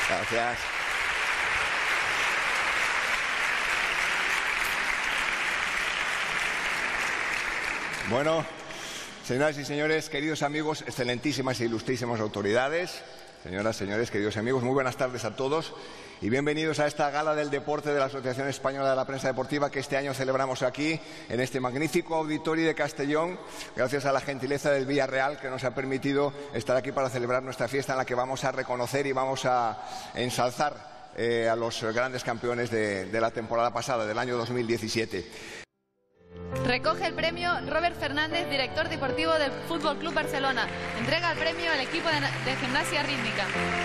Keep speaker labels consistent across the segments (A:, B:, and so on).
A: Gracias. Bueno, señoras y señores, queridos amigos, excelentísimas e ilustrísimas autoridades, señoras, señores, queridos amigos, muy buenas tardes a todos y bienvenidos a esta gala del deporte de la Asociación Española de la Prensa Deportiva que este año celebramos aquí, en este magnífico auditorio de Castellón, gracias a la gentileza del Villarreal que nos ha permitido estar aquí para celebrar nuestra fiesta en la que vamos a reconocer y vamos a ensalzar a los grandes campeones de la temporada pasada, del año 2017.
B: Recoge el premio Robert Fernández, director deportivo del Fútbol Club Barcelona. Entrega el premio al equipo de gimnasia rítmica.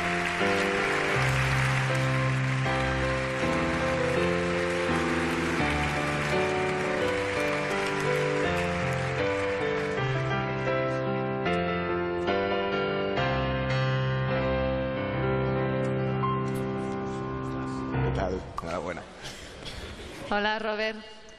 A: ¿Qué tal? Enhorabuena.
B: Hola, Robert.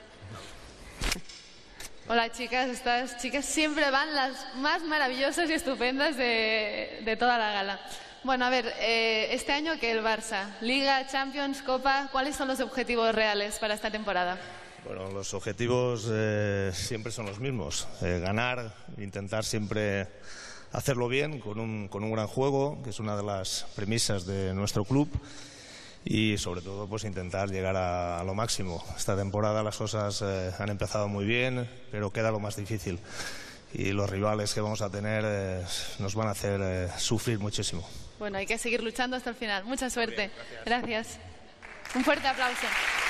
B: Hola, chicas. Estas chicas siempre van las más maravillosas y estupendas de toda la gala. Bueno, a ver, este año que el Barça, Liga, Champions, Copa, ¿cuáles son los objetivos reales para esta temporada?
C: Bueno, los objetivos siempre son los mismos. Ganar, intentar siempre hacerlo bien, con un gran juego, que es una de las premisas de nuestro club. Y sobre todo pues intentar llegar a lo máximo. Esta temporada las cosas han empezado muy bien, pero queda lo más difícil y los rivales que vamos a tener nos van a hacer sufrir muchísimo.
B: Bueno, hay que seguir luchando hasta el final. Mucha suerte. Gracias. Un fuerte aplauso.